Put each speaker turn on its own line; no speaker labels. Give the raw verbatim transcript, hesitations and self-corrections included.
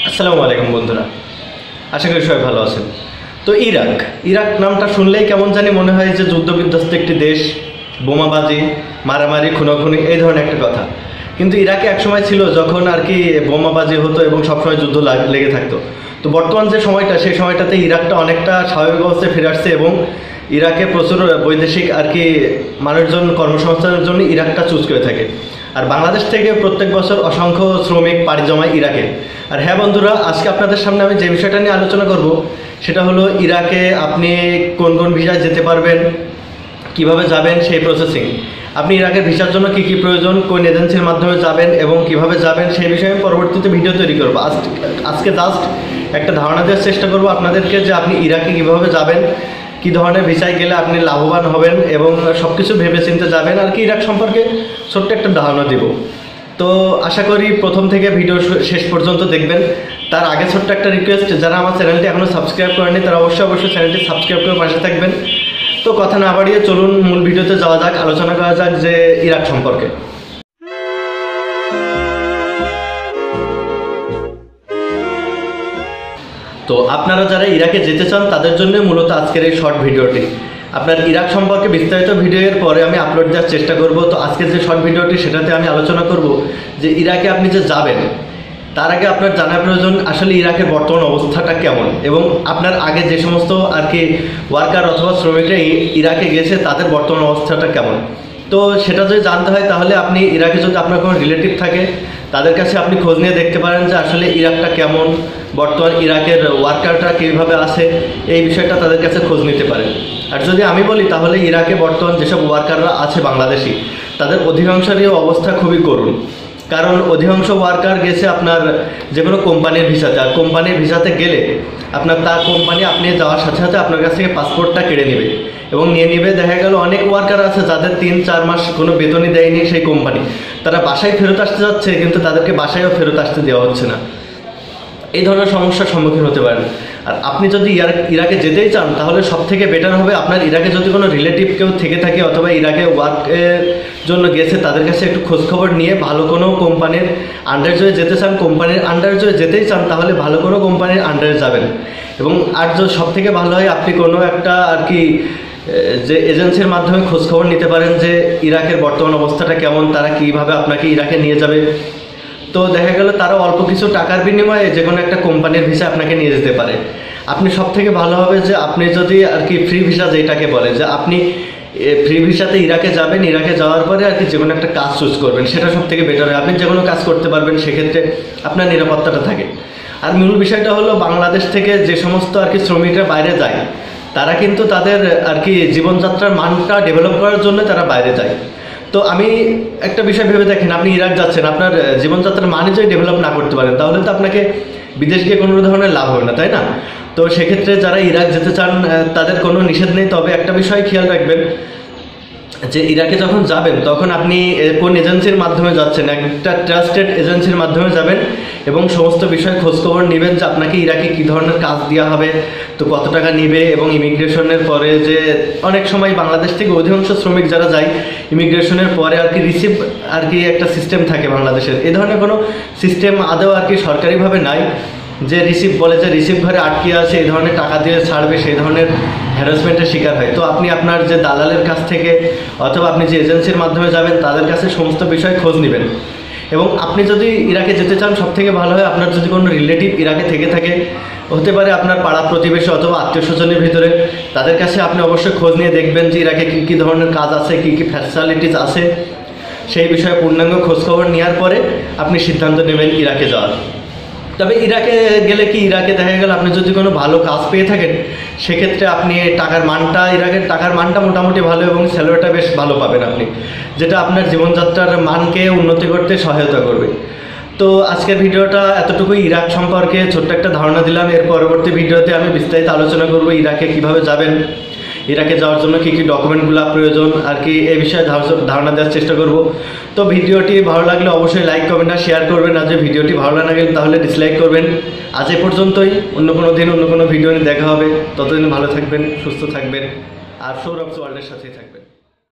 আসসালামু আলাইকুম বন্ধুরা, আশা করি সবাই ভালো আছেন। তো ইরাক ইরাক নামটা শুনলেই কেমন জানি মনে হয় যে যুদ্ধবিধ্বস্ত একটি দেশ, বোমাবাজি, মারামারি, খুনোখুনি, এই ধরনের একটা কথা। কিন্তু ইরাকে একসময় ছিল যখন আর কি বোমাবাজি হতো এবং সবসময় যুদ্ধ লেগে থাকতো। তো বর্তমান যে সময়টা, সেই সময়টাতে ইরাকটা অনেকটা স্বাভাবিক অবস্থায় ফিরে আসছে এবং ইরাকে প্রচুর বৈদেশিক আর কি মানুষজন কর্মসংস্থানের জন্য ইরাকটা চুজ করে থাকে। আর বাংলাদেশ থেকে প্রত্যেক বছর অসংখ্য শ্রমিক পাড়ি জমায় ইরাকে। আর হ্যাঁ বন্ধুরা, আজকে আপনাদের সামনে আমি যে বিষয়টা নিয়ে আলোচনা করব সেটা হলো ইরাকে আপনি কোন কোন ভিসায় যেতে পারবেন, কিভাবে যাবেন, সেই প্রসেসিং। আপনি ইরাকের ভিসার জন্য কি কি প্রয়োজন, কোন এজেন্সির মাধ্যমে যাবেন এবং কিভাবে যাবেন, সেই বিষয়ে আমি পরবর্তীতে ভিডিও তৈরি করবো। আজ আজকে জাস্ট একটা ধারণা দেওয়ার চেষ্টা করব আপনাদেরকে যে আপনি ইরাকে কিভাবে যাবেন, কী ধরনের ভিসায় গেলে আপনি লাভবান হবেন এবং সব কিছু ভেবে চিন্তে যাবেন আর কি ইরাক সম্পর্কে ছোট্ট একটা ধারণা দিব। তো আশা করি প্রথম থেকে ভিডিও শেষ পর্যন্ত দেখবেন। তার আগে ছোট্ট একটা রিকোয়েস্ট, যারা আমার চ্যানেলটি এখনও সাবস্ক্রাইব করেনি তারা অবশ্যই অবশ্যই চ্যানেলটি সাবস্ক্রাইব করে পাশে থাকবেন। তো কথা না বাড়িয়ে চলুন মূল ভিডিওতে যাওয়া যাক, আলোচনা করা যাক যে ইরাক সম্পর্কে। তো আপনারা যারা ইরাকে যেতে চান তাদের জন্য মূলত আজকের এই শর্ট ভিডিওটি। আপনার ইরাক সম্পর্কে বিস্তারিত ভিডিওর পরে আমি আপলোড দেওয়ার চেষ্টা করব। তো আজকের যে শর্ট ভিডিওটি সেটাতে আমি আলোচনা করব যে ইরাকে আপনি যে যাবেন তার আগে আপনার জানা প্রয়োজন আসলে ইরাকের বর্তমান অবস্থাটা কেমন এবং আপনার আগে যে সমস্ত আর কি ওয়ার্কার অথবা শ্রমিকরা ইরাকে গেছে তাদের বর্তমান অবস্থাটা কেমন। তো সেটা যদি জানতে হয় তাহলে আপনি ইরাকে যদি আপনার কোনো রিলেটিভ থাকে তাদের কাছে আপনি খোঁজ নিয়ে দেখতে পারেন যে আসলে ইরাকটা কেমন, বর্তমান ইরাকের ওয়ার্কারটা কীভাবে আছে, এই বিষয়টা তাদের কাছে খোঁজ নিতে পারেন। আর যদি আমি বলি তাহলে ইরাকে বর্তমান যেসব ওয়ার্কাররা আছে বাংলাদেশি, তাদের অধিকাংশেরই অবস্থা খুবই করুণ। কারণ অধিকাংশ ওয়ার্কার গেছে আপনার যে কোনো কোম্পানির ভিসাতে, আর কোম্পানির ভিসাতে গেলে আপনার তার কোম্পানি আপনি যাওয়ার সাথে সাথে আপনার কাছ থেকে পাসপোর্টটা কেড়ে নেবে এবং নিয়ে নেবে। দেখা গেল অনেক ওয়ার্কার আছে যাদের তিন চার মাস কোনো বেতনই দেয়নি সেই কোম্পানি, তারা বাসায় ফেরত আসতে যাচ্ছে কিন্তু তাদেরকে বাসায়ও ফেরত আসতে দেওয়া হচ্ছে না। এই ধরনের সমস্যার সম্মুখীন হতে পারেন। আর আপনি যদি ইরাকে যেতেই চান তাহলে সব থেকে বেটার হবে আপনার ইরাকে যদি কোনো রিলেটিভ কেউ থেকে থাকে অথবা ইরাকে ওয়ার্কের জন্য গেছে তাদের কাছে একটু খোঁজখবর নিয়ে ভালো কোনো কোম্পানির আন্ডারে যদি যেতে চান, কোম্পানির আন্ডারে যদি যেতেই চান তাহলে ভালো কোনো কোম্পানির আন্ডারে যাবেন। এবং আর যদি সব থেকে ভালো হয় আপনি কোনো একটা আর কি যে এজেন্সির মাধ্যমে খোঁজখবর নিতে পারেন যে ইরাকের বর্তমান অবস্থাটা কেমন, তারা কীভাবে আপনাকে ইরাকে নিয়ে যাবে। তো দেখা গেল তারা অল্প কিছু টাকার বিনিময়ে যে কোনো একটা কোম্পানির ভিসা আপনাকে নিয়ে যেতে পারে। আপনি সব থেকে ভালো হবে যে আপনি যদি আর কি ফ্রি ভিসা যেটাকে বলে, যে আপনি ফ্রি ভিসাতে ইরাকে যাবেন, ইরাকে যাওয়ার পরে আর কি যে কোনো একটা কাজ চুজ করবেন, সেটা সব থেকে বেটার হয়। আপনি যে কোনো কাজ করতে পারবেন, সেক্ষেত্রে আপনার নিরাপত্তাটা থাকে। আর মূল বিষয়টা হলো বাংলাদেশ থেকে যে সমস্ত আর কি শ্রমিকরা বাইরে যায় তারা কিন্তু তাদের আর কি জীবনযাত্রার মানটা ডেভেলপ করার জন্য তারা বাইরে যায়। তো আমি একটা বিষয় ভেবে দেখেন, আপনি ইরাক যাচ্ছেন, আপনার জীবনযাত্রার মানে যদি ডেভেলপ না করতে পারেন তাহলে তো আপনাকে বিদেশ গিয়ে কোনো ধরনের লাভ হবে না, তাই না? তো সেক্ষেত্রে যারা ইরাক যেতে চান তাদের কোনো নিষেধ নেই, তবে একটা বিষয় খেয়াল রাখবেন যে ইরাকে যখন যাবেন তখন আপনি কোন এজেন্সির মাধ্যমে যাচ্ছেন, একটা ট্রাস্টেড এজেন্সির মাধ্যমে যাবেন এবং সমস্ত বিষয় খোঁজখবর নেবেন যে আপনাকে ইরাকে কী ধরনের কাজ দেওয়া হবে, তো কত টাকা নেবে। এবং ইমিগ্রেশনের পরে যে অনেক সময় বাংলাদেশ থেকে অধিকাংশ শ্রমিক যারা যায় ইমিগ্রেশনের পরে আর কি রিসিভ আর কি একটা সিস্টেম থাকে বাংলাদেশের, এ ধরনের কোনো সিস্টেম আদৌ আর কি সরকারিভাবে নাই যে রিসিভ বলে যে রিসিভ ঘরে আটকে আছে এই ধরনের টাকা দিয়ে ছাড়বে, সেই ধরনের হ্যারাসমেন্টের শিকার হয়। তো আপনি আপনার যে দালালের কাছ থেকে অথবা আপনি যে এজেন্সির মাধ্যমে যাবেন তাদের কাছে সমস্ত বিষয় খোঁজ নেবেন। এবং আপনি যদি ইরাকে যেতে চান সব থেকে ভালো হয় আপনার যদি কোনো রিলেটিভ ইরাকে থেকে থাকে, হতে পারে আপনার পাড়া প্রতিবেশী অথবা আত্মীয় স্বজনের ভিতরে, তাদের কাছে আপনি অবশ্যই খোঁজ নিয়ে দেখবেন যে ইরাকে কী কী ধরনের কাজ আছে, কী কী ফ্যাসিলিটিস আছে, সেই বিষয়ে পূর্ণাঙ্গ খোঁজখবর নেওয়ার পরে আপনি সিদ্ধান্ত নেবেন ইরাকে যাওয়ার। তবে ইরাকে গেলে কি, ইরাকে দেখা গেল আপনি যদি কোনো ভালো কাজ পেয়ে থাকেন সেক্ষেত্রে আপনি টাকার মানটা, ইরাকের টাকার মানটা মোটামুটি ভালো এবং স্যালারিটা বেশ ভালো পাবেন আপনি, যেটা আপনার জীবনযাত্রার মানকে উন্নতি করতে সহায়তা করবে। তো আজকের ভিডিওটা এতটুকুই ইরাক সম্পর্কে ছোট্ট একটা ধারণা দিলাম। এর পরবর্তী ভিডিওতে আমি বিস্তারিত আলোচনা করব ইরাকে কিভাবে যাবেন, ইরাকে যাওয়ার জন্য কী কী ডকুমেন্টগুলো প্রয়োজন আর কি এই বিষয়ে ধারণা দেওয়ার চেষ্টা করব। তো ভিডিওটি ভালো লাগলে অবশ্যই লাইক করবেন আর শেয়ার করবেন, আর যদি ভিডিওটি ভালো না লাগে তাহলে ডিসলাইক করবেন। আজ এ পর্যন্তই, অন্য কোনো দিন অন্য কোনো ভিডিও নিয়ে দেখা হবে। ততদিন ভালো থাকবেন, সুস্থ থাকবেন আর সৌরভ ওয়ার্ল্ডের সাথেই থাকবেন।